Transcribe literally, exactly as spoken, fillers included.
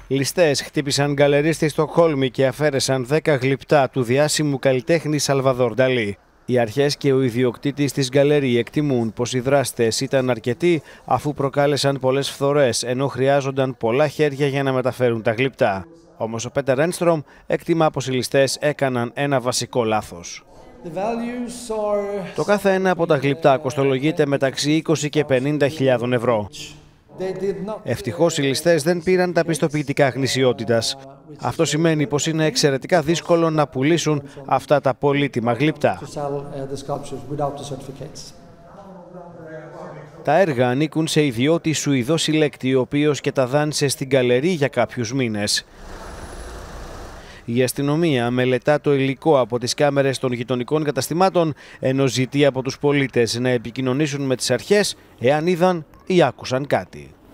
Ληστές χτύπησαν γκαλερί στη Στοκχόλμη και αφαίρεσαν δέκα γλυπτά του διάσημου καλλιτέχνη Σαλβαδόρ Νταλί. Οι αρχές και ο ιδιοκτήτης της γκαλερί εκτιμούν πως οι δράστες ήταν αρκετοί αφού προκάλεσαν πολλές φθορές, ενώ χρειάζονταν πολλά χέρια για να μεταφέρουν τα γλυπτά. Όμως ο Πέτερ Ένστρομ εκτιμά πως οι ληστές έκαναν ένα βασικό λάθος. Το κάθε ένα από τα γλυπτά κοστολογείται μεταξύ είκοσι και πενήντα χιλιάδων ευρώ. Ευτυχώς οι ληστές δεν πήραν τα πιστοποιητικά γνησιότητας. Αυτό σημαίνει πως είναι εξαιρετικά δύσκολο να πουλήσουν αυτά τα πολύτιμα γλυπτά. Τα έργα ανήκουν σε ιδιώτη Σουηδό συλλέκτη, ο οποίος και τα δάνεισε στην γκαλερί για κάποιους μήνες. Η αστυνομία μελετά το υλικό από τις κάμερες των γειτονικών καταστημάτων, ενώ ζητεί από τους πολίτες να επικοινωνήσουν με τις αρχές εάν είδαν ή άκουσαν κάτι.